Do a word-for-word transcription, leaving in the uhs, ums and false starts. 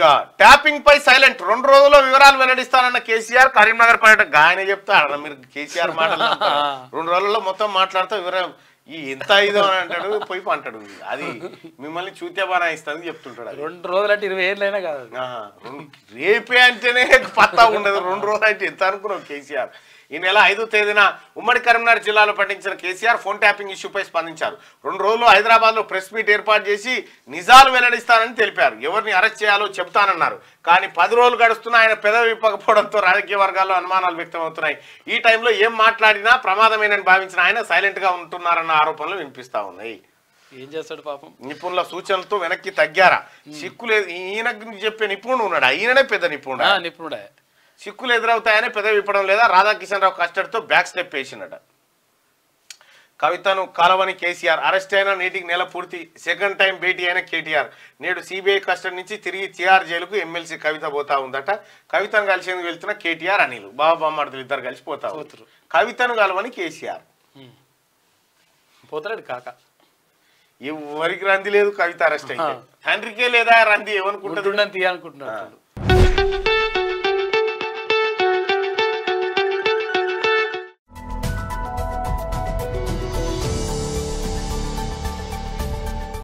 tapping పై silent రెండు రోజుల్లో వివరాలు వెల్లడిస్తానన్న కేసీఆర్ కరీంనగర్ పర్యటన గాయనే చెప్తాడు మీరు కేసీఆర్ మాటలు రెండు రోజుల్లో మొత్తం మాట్లాడుతూ వివరం ఈ ఎంత ఇదో అని అంటాడు పోయి అంటాడు అది మిమ్మల్ని చూతే బాగా ఇస్తుంది చెప్తుంటాడు రెండు రోజులు అంటే ఇరవై ఏళ్ళైనా కాదు రేపే అంటేనే పత్తా ఉండదు రెండు రోజులు అంటే ఎంత అనుకున్నావు కేసీఆర్ ఈ నెల ఐదో తేదీన ఉమ్మడి కరీంనగర్ జిల్లాలో పట్టించిన కేసీఆర్ ఫోన్ ట్యాపింగ్ ఇష్యూపై స్పందించారు రెండు రోజులు హైదరాబాద్ లో ప్రెస్ మీట్ ఏర్పాటు చేసి నిజాలు వెల్లడిస్తానని తెలిపారు ఎవరిని అరెస్ట్ చేయాలో చెబుతానన్నారు కానీ పది రోజులు గడుస్తున్నా ఆయన పెదవి విప్పకపోవడంతో రాజకీయ వర్గాల్లో అనుమానాలు వ్యక్తమవుతున్నాయి ఈ టైంలో ఏం మాట్లాడినా ప్రమాదమేనని భావించిన ఆయన సైలెంట్ గా ఉంటున్నారన్న ఆరోపణలు వినిపిస్తా ఉన్నాయి ఏం చేస్తాడు పాపం నిపుణుల సూచనలతో వెనక్కి తగ్గారా సిక్కులేదు ఈయన చెప్పే నిపుణుడు ఉన్నాడు ఈయననే పెద్ద నిపుణుడు నిపుణుడే చిక్కులు ఎదురవుతాయని పెదవి విప్పడం లేదా రాధాకిషన్ రావు కస్టడీతో బ్యాక్ స్టెప్ వేసినట కవితను కాలవని కేసీఆర్ అరెస్ట్ అయిన నేటికి నెల పూర్తి సెకండ్ టైం భేటీ అయిన కేటీఆర్ నేడు సిబిఐ కస్టడీ నుంచి తిరిగి తిహార్ జైలుకు ఎమ్మెల్సీ కవిత పోతా ఉందట కవితను కలిసేందుకు వెళ్తున్న కేటీఆర్ అనిల్ బాబా బామ్మర్దులు ఇద్దరు కలిసి పోతా పోతారు కవితను కలవని కేసీఆర్ పోతాడు కాక ఎవరికి రంది లేదు కవిత అరెస్ట్ అయితే తండ్రికే లేదా రంది ఏమనుకుంటుంది అనుకుంటున్నాడు